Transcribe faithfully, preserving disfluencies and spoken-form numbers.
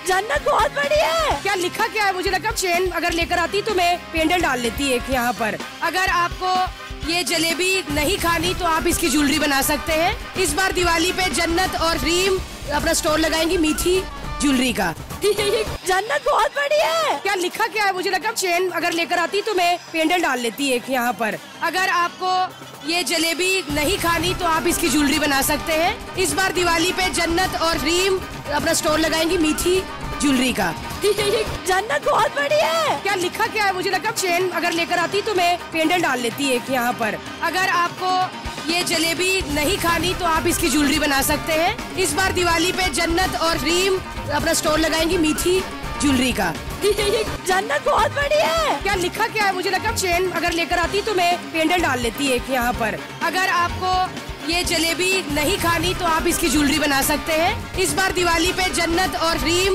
जन्नत बहुत बड़ी है। क्या लिखा क्या है? मुझे लगा चेन अगर लेकर आती तो मैं पेंडल डाल लेती एक यहाँ पर। अगर आपको ये जलेबी नहीं खानी तो आप इसकी ज्वेलरी बना सकते हैं। इस बार दिवाली पे जन्नत और रीम अपना स्टोर लगाएंगी मीठी ज्वेलरी का। जन्नत बहुत बड़ी है। क्या लिखा क्या है? मुझे लगा चेन अगर लेकर आती तो मैं पेंडल डाल लेती एक यहाँ पर। अगर आपको ये जलेबी नहीं खानी तो आप इसकी ज्वेलरी बना सकते हैं। इस बार दिवाली पे जन्नत और रीम अपना स्टोर लगाएंगी मीठी ज्वेलरी का। जन्नत बहुत बड़ी है। क्या लिखा क्या है? मुझे लगा चेन अगर लेकर आती तो मैं पेंडल डाल लेती एक यहाँ पर। अगर आपको ये जलेबी नहीं खानी तो आप इसकी ज्वेलरी बना सकते हैं। इस बार दिवाली पे जन्नत और रीम अपना स्टोर लगाएंगी मीठी ज्वेलरी का। जन्नत बहुत बड़ी है। क्या लिखा क्या है? मुझे लगा चेन अगर लेकर आती तो मैं पेंडल डाल लेती एक यहाँ पर। अगर आपको ये जलेबी नहीं खानी तो आप इसकी ज्वेलरी बना सकते हैं। इस बार दिवाली पे जन्नत और रीम